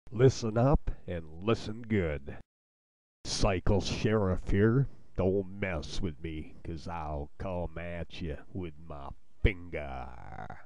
Listen up and listen good. Cycle Sheriff here. Don't mess with me, 'cause I'll come at you with my finger.